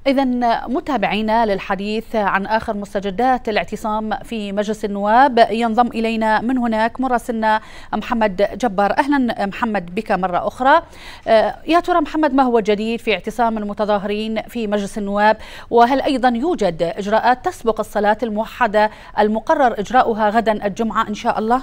إذن متابعينا للحديث عن آخر مستجدات الاعتصام في مجلس النواب ينضم إلينا من هناك مراسلنا محمد جبار. أهلا محمد بك مرة أخرى. يا ترى محمد، ما هو الجديد في اعتصام المتظاهرين في مجلس النواب؟ وهل أيضا يوجد إجراءات تسبق الصلاة الموحدة المقرر إجراؤها غدا الجمعة إن شاء الله؟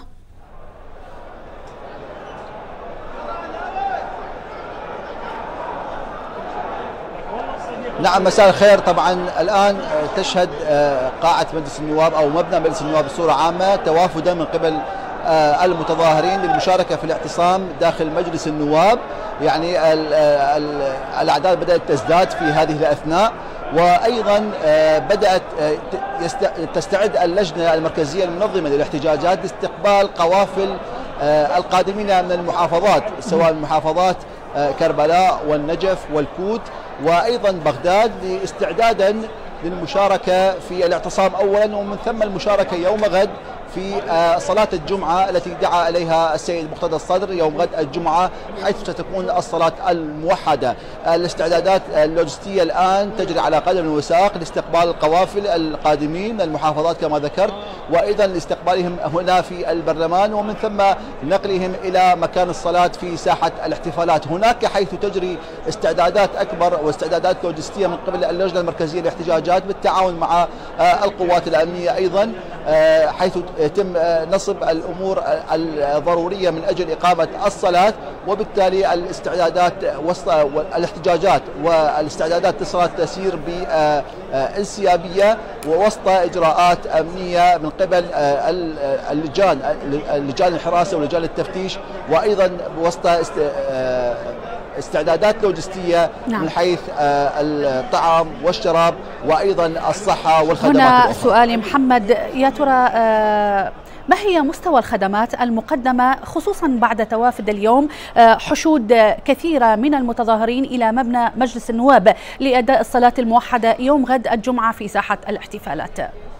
نعم، مساء الخير. طبعا الآن تشهد قاعة مجلس النواب أو مبنى مجلس النواب بصورة عامة توافدا من قبل المتظاهرين للمشاركة في الاعتصام داخل مجلس النواب. يعني الأعداد بدأت تزداد في هذه الأثناء، وأيضا بدأت تستعد اللجنة المركزية المنظمة للاحتجاجات لاستقبال قوافل القادمين من المحافظات، سواء محافظات كربلاء والنجف والكوت وأيضا بغداد، استعدادا للمشاركة في الاعتصام أولا، ومن ثم المشاركة يوم غد في صلاة الجمعة التي دعا إليها السيد مقتدى الصدر يوم غد الجمعة، حيث ستكون الصلاة الموحدة. الاستعدادات اللوجستية الآن تجري على قدم وساق لاستقبال القوافل القادمين من المحافظات كما ذكرت، وأيضا لاستقبالهم هنا في البرلمان، ومن ثم نقلهم إلى مكان الصلاة في ساحة الاحتفالات هناك، حيث تجري استعدادات أكبر واستعدادات لوجستية من قبل اللجنة المركزية للاحتجاجات بالتعاون مع القوات الأمنية أيضا، حيث يتم نصب الأمور الضرورية من أجل إقامة الصلاة. وبالتالي الاستعدادات والاحتجاجات والاستعدادات للصلاة تسير بانسيابية ووسط إجراءات أمنية من قبل اللجان الحراسة ولجان التفتيش، وأيضا وسط استعدادات لوجستية من حيث الطعام والشراب وأيضا الصحة والخدمات هنا الأخرى. سؤالي محمد، يا ترى ما هي مستوى الخدمات المقدمة خصوصا بعد توافد اليوم حشود كثيرة من المتظاهرين إلى مبنى مجلس النواب لأداء الصلاة الموحدة يوم غد الجمعة في ساحة الاحتفالات؟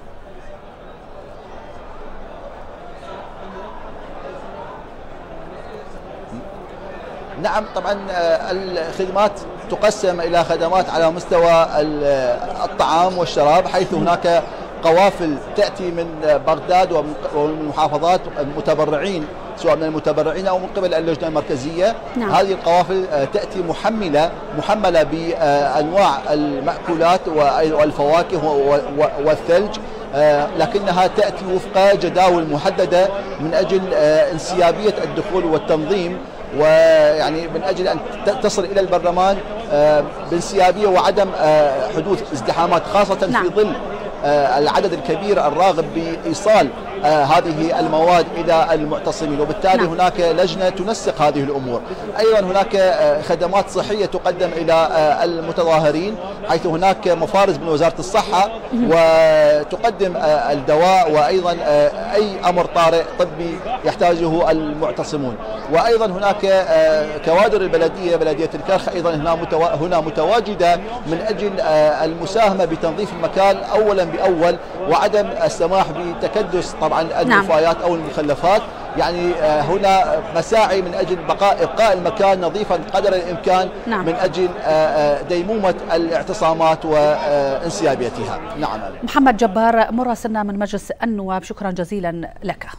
نعم، طبعا الخدمات تقسم إلى خدمات على مستوى الطعام والشراب، حيث هناك قوافل تأتي من بغداد ومن المحافظات متبرعين، سواء من المتبرعين أو من قبل اللجنة المركزية. هذه القوافل تأتي محملة بأنواع المأكولات والفواكه والثلج، لكنها تأتي وفق جداول محددة من أجل انسيابية الدخول والتنظيم، ويعني من أجل أن تصل إلى البرلمان بانسيابية وعدم حدوث ازدحامات، خاصة في ظل العدد الكبير الراغب بإيصال هذه المواد إلى المعتصمين، وبالتالي هناك لجنة تنسق هذه الأمور. أيضا هناك خدمات صحية تقدم إلى المتظاهرين، حيث هناك مفارز من وزارة الصحة وتقدم الدواء وأيضا أي أمر طارئ طبي يحتاجه المعتصمون. وأيضا هناك كوادر البلدية، بلدية الكرخ أيضا هنا متواجدة من أجل المساهمة بتنظيف المكان أولا بأول، وعدم السماح بتكدس طبعا النفايات أو المخلفات. يعني هنا مساعي من أجل إبقاء المكان نظيفا قدر الإمكان من أجل ديمومة الاعتصامات وانسيابيتها. نعم. محمد جبار مراسلنا من مجلس النواب، شكرا جزيلا لك.